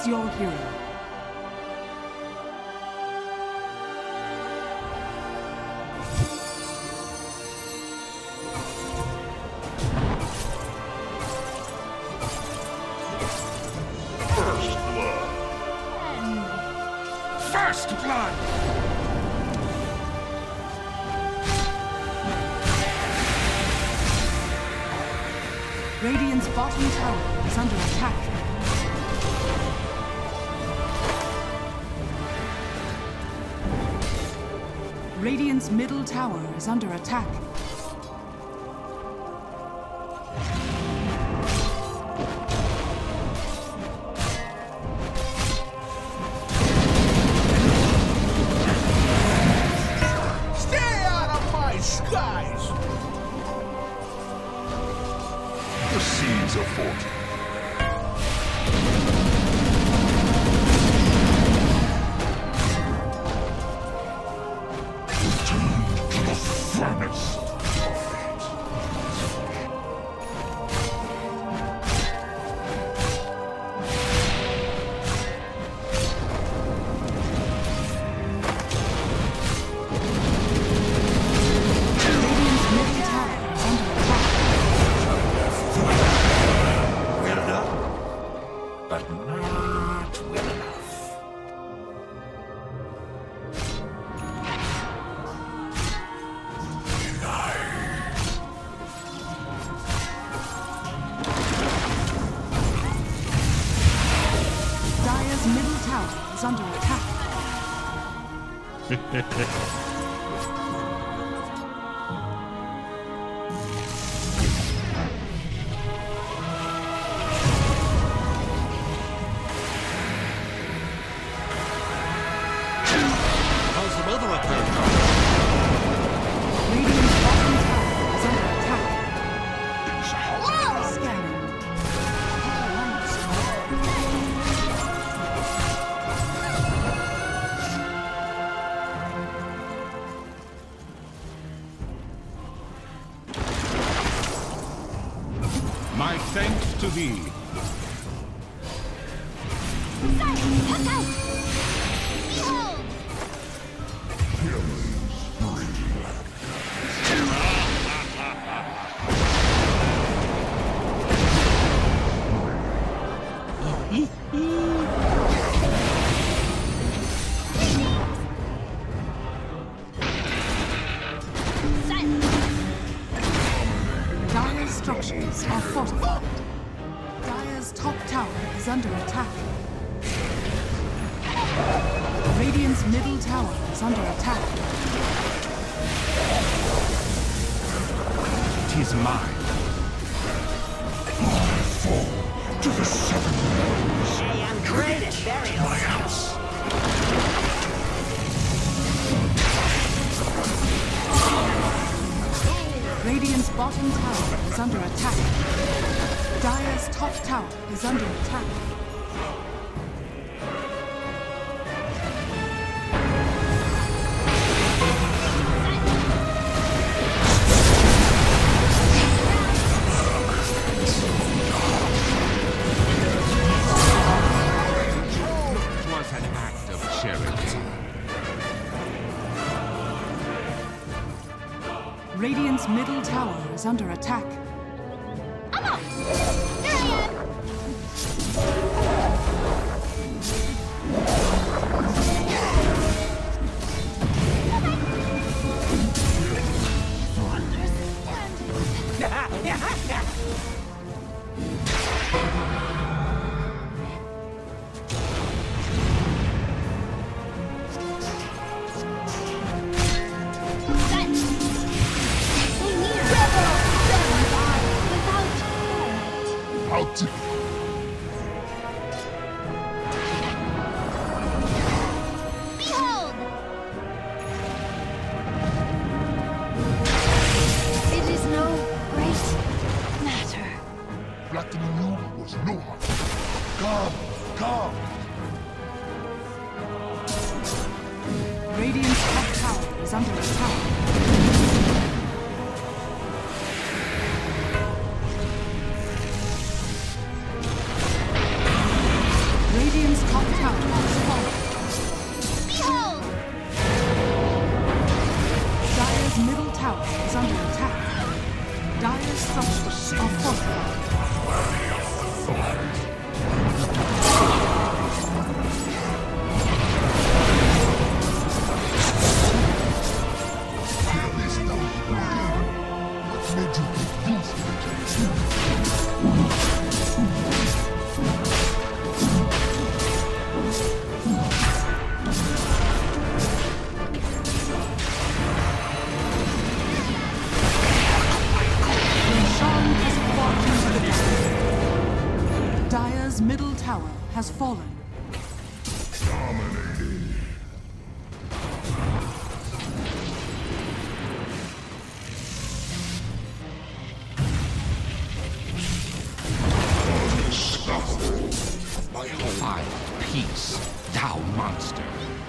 your hero. First blood! Radiant's bottom tower is under attack. Radiant's middle tower is under attack. Stay out of my skies! The seas are forty. Return to the furnace of fate. Radiant's middle tower is under attack. Well done, but not well enough. Dire's middle tower is under attack. How's the weather up there, John? Radiant's bottom tower is under attack. It's hot! Scanning. My thanks to thee. Dire's structures are fortified. Dire's top tower is under attack. Radiant's middle tower is under attack. It is mine. I fall to the seven realms. I am great at burial. My house. Radiant's bottom tower is under attack. Dire's top tower is under attack. It was an act of charity. Radiant's middle tower is under attack. How difficult. Behold! It is no great matter. Flattening you was no harm. Come, come. Radiant's top tower is under attack. Radiant's structures are fortified. At least now you again. What made you think Zheng has walked into the dark. Dire's middle tower has fallen. dominating? Unstoppable. My find peace, thou monster.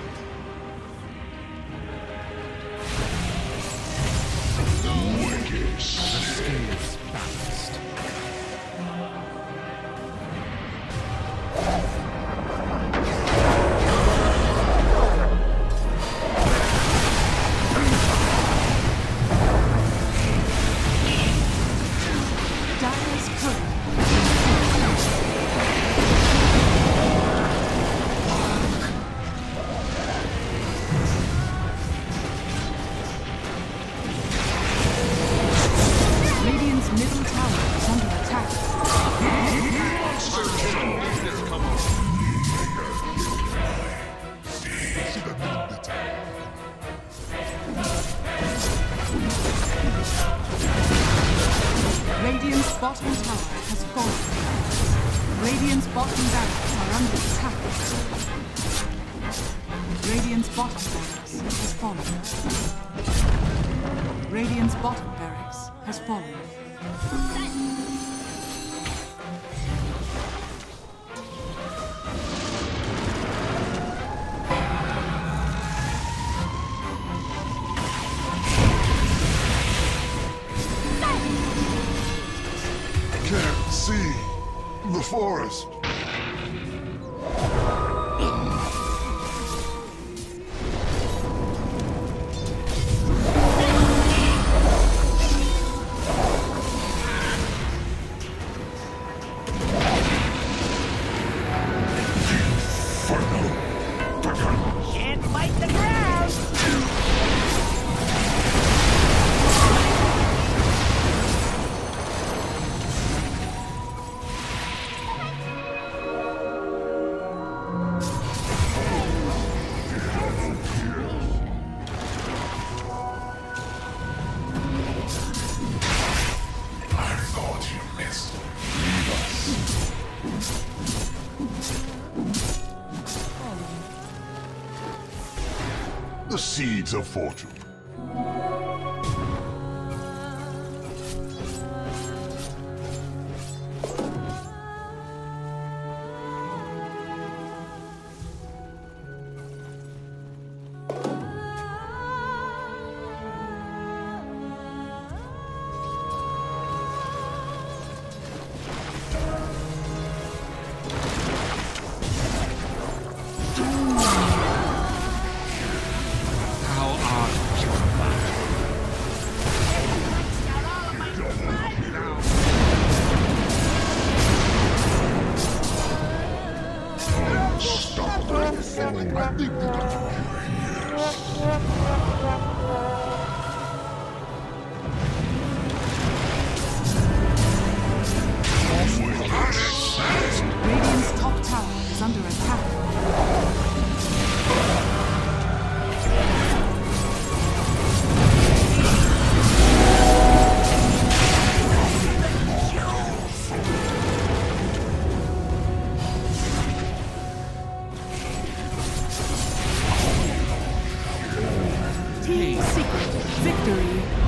Wicked. The scales balanced. Dire's current. Radiant's middle tower is under attack. Should have known better. Radiant's bottom tower has fallen. Radiant's bottom barracks are under attack. Radiant's bottom barracks has fallen. Radiant's bottom barracks has fallen. Can't see the forest. Can't fight the ground! I thought you missed. Leave us. The seeds of fortune. Thou art purified. Unstoppable. I think you got Radiant's top tower is under attack. Team Secret victory.